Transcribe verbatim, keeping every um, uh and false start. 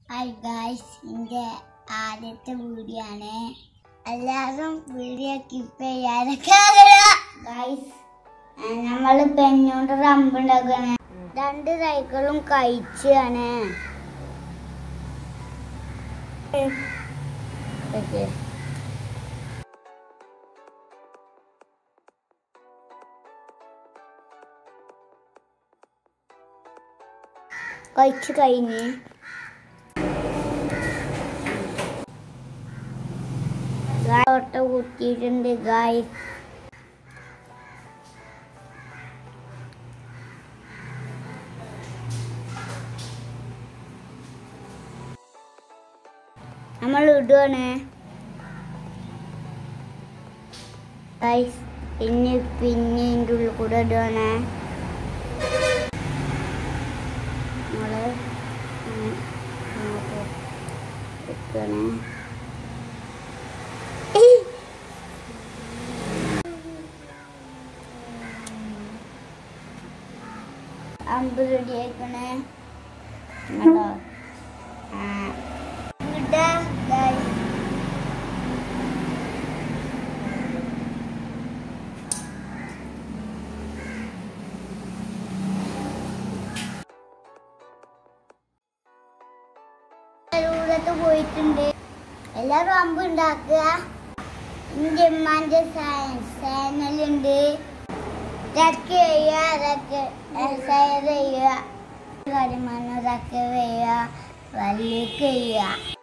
Hi guys, എൻ്റെ ആദ്യത്തെ video ആണ്. എല്ലാവരും വീഡിയോ സ്കിപ്പ് ചെയ്യാനൊക്കെ ഗായ്സ്. നമ്മൾ പെണ്ണോണ്ട് റമ്പുണ്ടാക്കുകയാണ്. രണ്ട് സൈക്കിളും കഴിച്ചാണ്. കഴിച്ച് കഴിഞ്ഞ് ഓട്ട കുത്തിയിട്ടുണ്ട് ഗായ്സ്. നമ്മൾ ഇടുവാണ് ഗായ്സ്. പിന്നെ പിന്നെ ഇതിൻ്റെ ഉള്ളിൽ കൂടെ ഇടുവാണ്. നമ്മള് വെക്കുകയാണ്. അമ്പ് റെഡി ആയിക്കണേ. പോയിട്ടുണ്ട്. എല്ലാവരും അമ്പ് ഉണ്ടാക്കുക. എൻ്റെ ഉമ്മാൻ്റെ ചാനലുണ്ട്. ഇതൊക്കെ ചെയ്യുക, അതൊക്കെ ഷെയർ ചെയ്യുക, കാര്യമാണ് ഇതൊക്കെ ചെയ്യുക, വലിയ ചെയ്യുക.